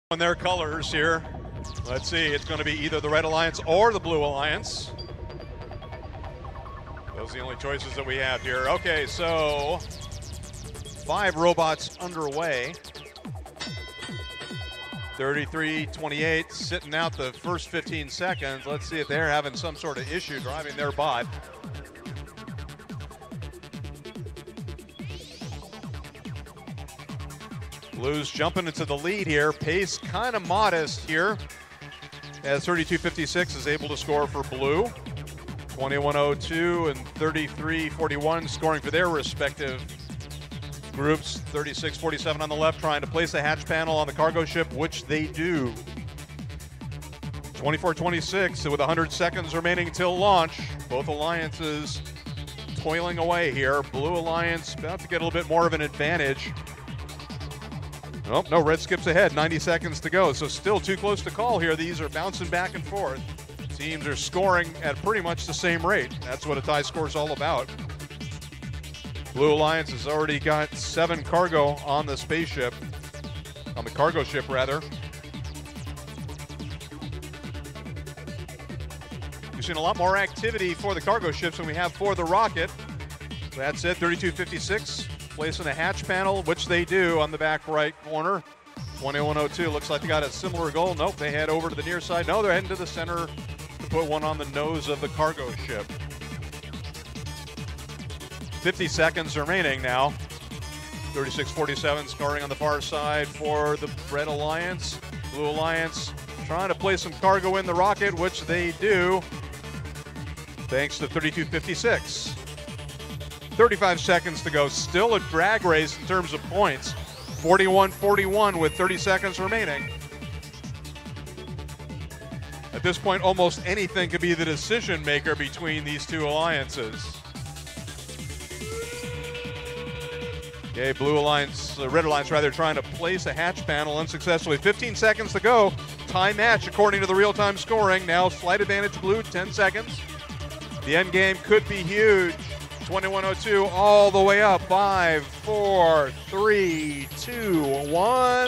On their colors here. Let's see, it's going to be either the Red Alliance or the Blue Alliance. Those are the only choices that we have here. Okay, so 5 robots underway. 33-28, sitting out the first 15 seconds. Let's see if they're having some sort of issue driving their bot. Blues jumping into the lead here. Pace kind of modest here, as 32.56 is able to score for Blue. 21.02 and 33.41 scoring for their respective groups. 36.47 on the left, trying to place a hatch panel on the cargo ship, which they do. 24.26 with 100 seconds remaining till launch. Both alliances toiling away here. Blue Alliance about to get a little bit more of an advantage. Oh, no, red skips ahead, 90 seconds to go, so still too close to call here. These are bouncing back and forth. Teams are scoring at pretty much the same rate. That's what a tie score is all about. Blue Alliance has already got 7 cargo on the spaceship, on the cargo ship rather. We've seen a lot more activity for the cargo ships than we have for the rocket. That's it, 32.56. Placing a hatch panel, which they do on the back right corner. 21.02, looks like they got a similar goal. Nope, they head over to the near side. No, they're heading to the center to put one on the nose of the cargo ship. 50 seconds remaining now. 36.47 scoring on the far side for the Red Alliance. Blue Alliance trying to place some cargo in the rocket, which they do, thanks to 32.56. 35 seconds to go. Still a drag race in terms of points. 41-41 with 30 seconds remaining. At this point, almost anything could be the decision maker between these two alliances. Okay, Blue Alliance, Red Alliance rather, trying to place a hatch panel unsuccessfully. 15 seconds to go. Tie match according to the real-time scoring. Now slight advantage Blue, 10 seconds. The end game could be huge. 21.02 all the way up. 5, 4, 3, 2, 1.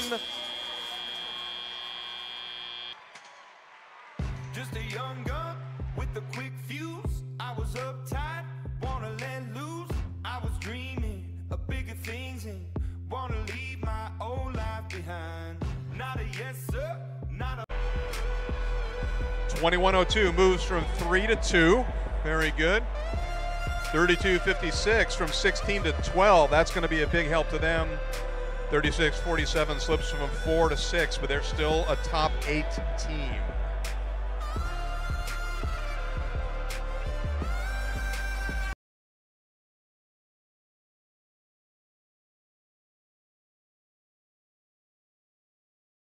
Just a young gun with a quick fuse. I was uptight, wanna let loose. I was dreaming of bigger things and wanna leave my old life behind. Not a yes sir, not a 21.02 moves from 3 to 2. Very good. 32.56 from 16 to 12. That's going to be a big help to them. 36.47 slips from 4 to 6, but they're still a top 8 team.